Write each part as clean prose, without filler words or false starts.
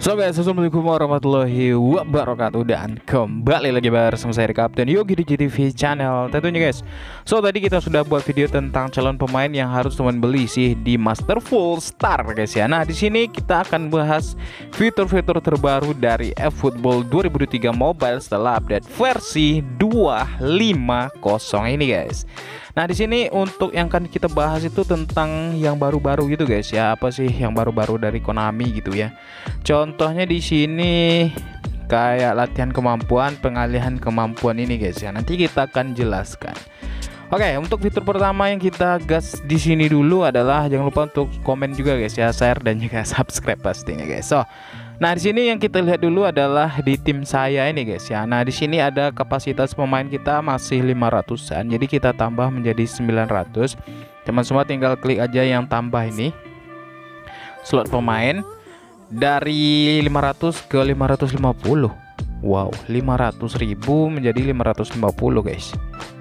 So guys, assalamualaikum warahmatullahi wabarakatuh. Dan kembali lagi bersama saya Kapten Yogi di GTV channel tentunya guys. So tadi kita sudah buat video tentang calon pemain yang harus teman beli sih di Masterful Star guys ya. Nah di sini kita akan bahas fitur-fitur terbaru dari eFootball 2023 Mobile setelah update versi 2.5.0 ini guys. Nah di sini untuk yang akan kita bahas itu tentang yang baru-baru gitu guys ya. Apa sih yang baru-baru dari Konami gitu ya. Contohnya di sini kayak latihan kemampuan, pengalihan kemampuan ini guys ya. Nanti kita akan jelaskan. Oke, untuk fitur pertama yang kita gas di sini dulu adalah jangan lupa untuk komen juga guys ya, share dan juga subscribe pastinya guys. So, nah di sini yang kita lihat dulu adalah di tim saya ini guys ya. Nah di sini ada kapasitas pemain kita masih 500-an, jadi kita tambah menjadi 900. Teman semua tinggal klik aja yang tambah ini slot pemain dari 500 ke 550. Wow, 500.000 menjadi 550 guys.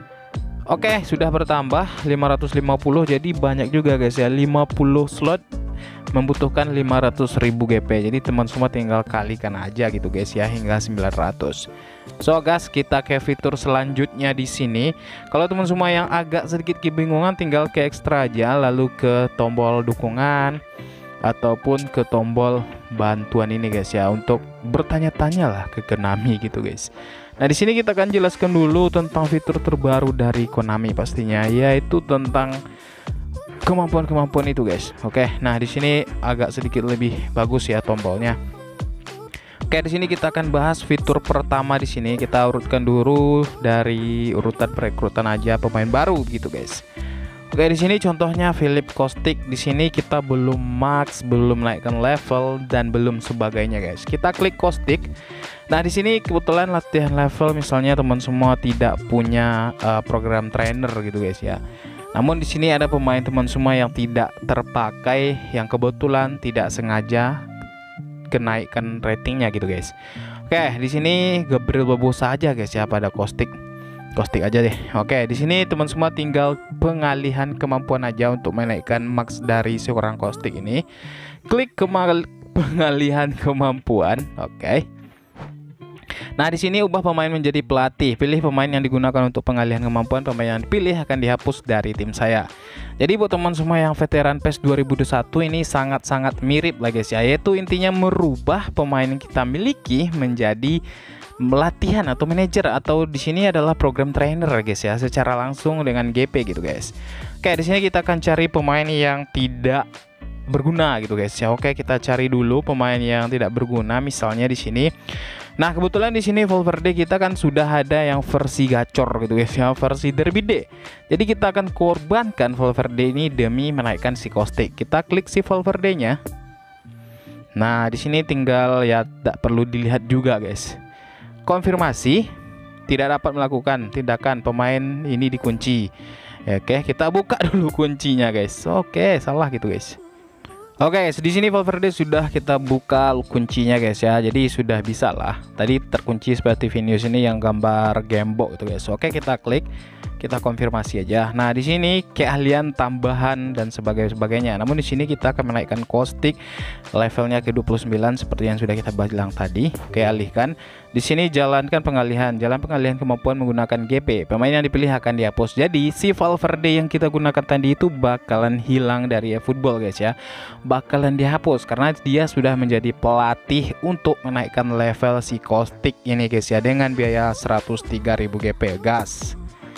Oke, sudah bertambah 550, jadi banyak juga guys ya. 50 slot membutuhkan 500.000 GP. Jadi teman semua tinggal kalikan aja gitu guys ya, hingga 900. So guys, kita ke fitur selanjutnya di sini. Kalau teman semua yang agak sedikit kebingungan, tinggal ke ekstra aja, lalu ke tombol dukungan ataupun ke tombol bantuan ini guys ya, untuk bertanya-tanya lah ke Konami gitu guys. Nah di sini kita akan jelaskan dulu tentang fitur terbaru dari Konami pastinya, yaitu tentang kemampuan-kemampuan itu guys. Oke, nah di sini agak sedikit lebih bagus ya tombolnya. Oke, di sini kita akan bahas fitur pertama di sini. Kita urutkan dulu dari urutan perekrutan aja pemain baru gitu guys. Oke, di sini contohnya Philip Kostic. Di sini kita belum max, belum naikkan level dan belum sebagainya guys. Kita klik Kostic. Nah, di sini kebetulan latihan level misalnya teman semua tidak punya program trainer gitu guys ya. Namun di sini ada pemain teman semua yang tidak terpakai, yang kebetulan tidak sengaja kenaikan ratingnya gitu guys. Oke, di sini Gabriel Barbosa aja guys ya pada Kostic. Kostic aja deh. Oke, di sini teman semua tinggal pengalihan kemampuan aja untuk menaikkan max dari seorang Kostic ini. Klik pengalihan kemampuan. Oke. Nah, di sini ubah pemain menjadi pelatih. Pilih pemain yang digunakan untuk pengalihan kemampuan. Pemain yang dipilih akan dihapus dari tim saya. Jadi buat teman semua yang veteran PES 2021 ini sangat-sangat mirip lah guys ya. Yaitu intinya merubah pemain yang kita miliki menjadi latihan atau manajer, atau di sini adalah program trainer guys ya, secara langsung dengan GP gitu guys. Oke, di sini kita akan cari pemain yang tidak berguna gitu guys ya. Oke, kita cari dulu pemain yang tidak berguna misalnya di sini. Nah, kebetulan di sini Valverde kita kan sudah ada yang versi gacor gitu guys ya, versi Derby D. Jadi kita akan korbankan Valverde ini demi menaikkan si Kostic. Kita klik si Valverde-nya. Nah, di sini tinggal ya, tak perlu dilihat juga guys. Konfirmasi, tidak dapat melakukan tindakan, pemain ini dikunci. Oke, kita buka dulu kuncinya guys. Oke, salah gitu guys. Oke, di sini Valverde sudah kita buka kuncinya guys ya. Jadi sudah bisa lah. Tadi terkunci seperti Vinicius ini yang gambar gembok itu guys. Oke, kita klik, kita konfirmasi aja. Nah, di sini keahlian tambahan dan sebagainya. Namun di sini kita akan menaikkan Kostic levelnya ke 29 seperti yang sudah kita bilang tadi. Oke, alihkan. Di sini jalankan pengalihan, jalan pengalihan kemampuan menggunakan GP. Pemain yang dipilih akan dihapus. Jadi si Valverde yang kita gunakan tadi itu bakalan hilang dari eFootball guys ya. Bakalan dihapus karena dia sudah menjadi pelatih untuk menaikkan level si Kostic ini guys ya, dengan biaya 103.000 GP gas.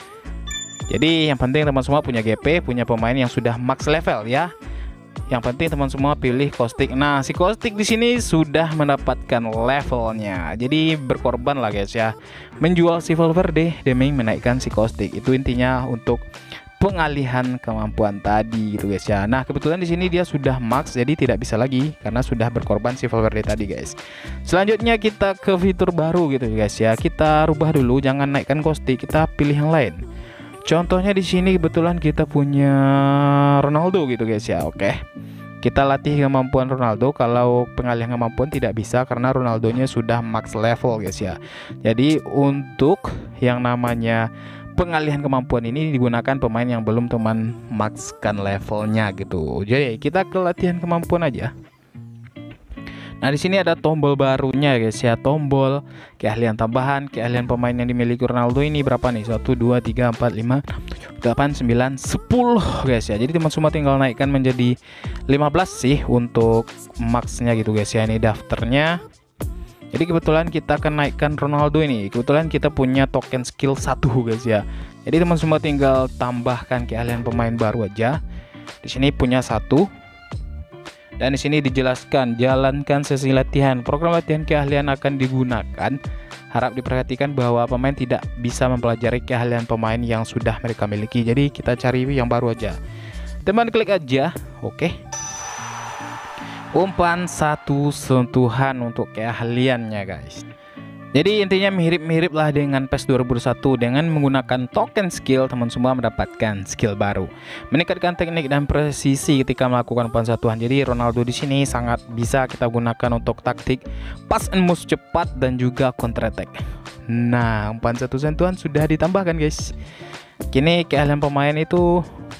Jadi yang penting teman semua punya GP, punya pemain yang sudah max level ya. Yang penting teman semua pilih Kostic. Nah, si Kostic di sini sudah mendapatkan levelnya. Jadi berkorban lah guys ya, menjual si Valverde demi menaikkan si Kostic. Itu intinya untuk pengalihan kemampuan tadi gitu guys ya. Nah, kebetulan di sini dia sudah max, jadi tidak bisa lagi karena sudah berkorban si Valverde tadi guys. Selanjutnya kita ke fitur baru gitu guys ya. Kita rubah dulu, jangan naikkan Kostic, kita pilih yang lain. Contohnya di sini kebetulan kita punya Ronaldo gitu guys ya. Oke, kita latih kemampuan Ronaldo. Kalau pengalihan kemampuan tidak bisa karena Ronaldonya sudah max level guys ya. Jadi untuk yang namanya pengalihan kemampuan ini digunakan pemain yang belum teman maxkan levelnya gitu. Jadi kita ke latihan kemampuan aja. Nah, di sini ada tombol barunya guys ya, tombol keahlian tambahan, keahlian pemain yang dimiliki Ronaldo ini berapa nih? 1 2 3 4 5 6 7 8 9 10 guys ya. Jadi teman semua tinggal naikkan menjadi 15 sih untuk maxnya gitu guys ya. Ini daftarnya. Jadi kebetulan kita akan naikkan Ronaldo ini. Kebetulan kita punya token skill 1 guys ya. Jadi teman semua tinggal tambahkan keahlian pemain baru aja. Di sini punya 1. Dan di sini dijelaskan jalankan sesi latihan. Program latihan keahlian akan digunakan. Harap diperhatikan bahwa pemain tidak bisa mempelajari keahlian pemain yang sudah mereka miliki. Jadi kita cari yang baru aja. Teman klik aja. Oke. Umpan 1 sentuhan untuk keahliannya guys. Jadi intinya mirip-mirip lah dengan PES 2021. Dengan menggunakan token skill, teman semua mendapatkan skill baru, meningkatkan teknik dan presisi ketika melakukan umpan satuan. Jadi Ronaldo di sini sangat bisa kita gunakan untuk taktik pass and move cepat dan juga counter attack. Nah, umpan 1 sentuhan sudah ditambahkan guys. Kini keahlian pemain itu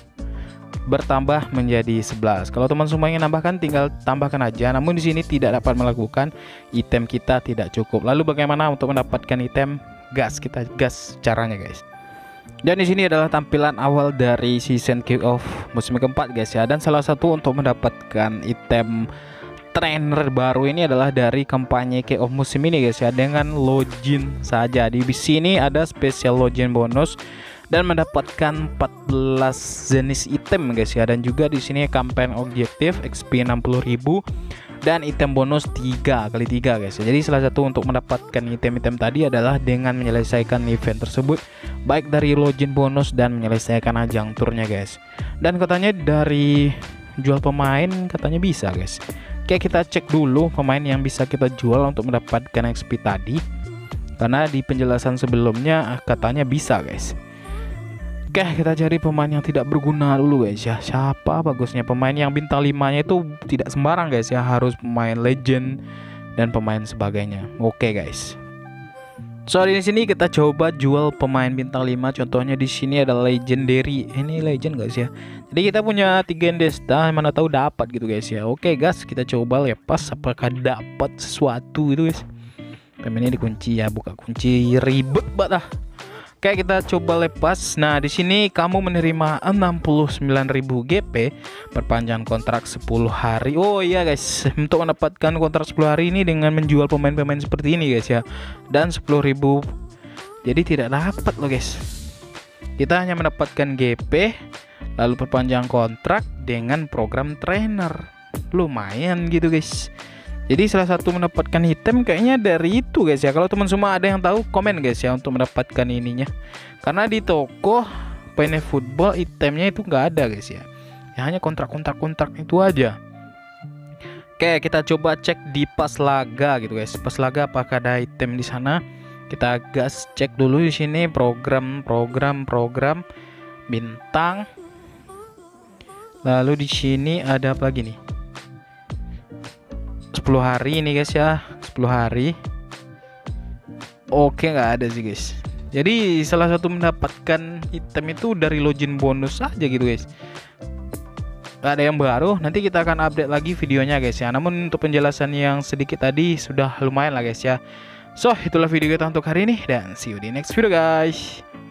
bertambah menjadi 11. Kalau teman semua ingin nambahkan tinggal tambahkan aja. Namun di sini tidak dapat melakukan, item kita tidak cukup. Lalu bagaimana untuk mendapatkan item gas? Kita gas caranya guys. Dan di sini adalah tampilan awal dari season kick-off musim keempat guys ya. Dan salah satu untuk mendapatkan item trainer baru ini adalah dari kampanye kick-off musim ini guys ya, dengan login saja. Di sini ada special login bonus dan mendapatkan 14 jenis item guys ya. Dan juga di sini campaign objektif XP 60.000 dan item bonus 3 kali 3 guys ya. Jadi salah satu untuk mendapatkan item-item tadi adalah dengan menyelesaikan event tersebut, baik dari login bonus dan menyelesaikan ajang turnya guys. Dan katanya dari jual pemain katanya bisa guys. Oke, kita cek dulu pemain yang bisa kita jual untuk mendapatkan XP tadi, karena di penjelasan sebelumnya katanya bisa guys. Oke, kita cari pemain yang tidak berguna dulu guys ya. Siapa bagusnya pemain yang bintang 5-nya itu tidak sembarang guys ya, harus pemain legend dan pemain sebagainya. Oke guys. So di sini kita coba jual pemain bintang 5. Contohnya di sini ada legendary. Ini legend guys ya. Jadi kita punya 3 Desta, mana tahu dapat gitu guys ya. Oke guys, kita coba lepas apakah dapat sesuatu gitu guys. Pemainnya dikunci ya, buka kunci ribet banget lah. Oke, kita coba lepas. Nah, di sini kamu menerima 69.000 GP perpanjang kontrak 10 hari. Oh iya guys, untuk mendapatkan kontrak 10 hari ini dengan menjual pemain-pemain seperti ini guys ya. Dan 10.000. Jadi tidak dapat loh guys. Kita hanya mendapatkan GP lalu perpanjang kontrak dengan program trainer. Lumayan gitu guys. Jadi salah satu mendapatkan item kayaknya dari itu guys ya. Kalau teman semua ada yang tahu komen guys ya untuk mendapatkan ininya. Karena di toko PN Football itemnya itu nggak ada guys ya. Ya hanya kontrak itu aja. Oke, kita coba cek di Pas Laga gitu guys. Pas Laga apakah ada item di sana? Kita gas cek dulu di sini program bintang. Lalu di sini ada apa lagi nih? 10 hari ini guys ya, 10 hari. Oke, nggak ada sih guys. Jadi salah satu mendapatkan item itu dari login bonus aja gitu guys. Gak ada yang baru, nanti kita akan update lagi videonya guys ya. Namun untuk penjelasan yang sedikit tadi sudah lumayan lah guys ya. So itulah video kita untuk hari ini, dan see you di next video guys.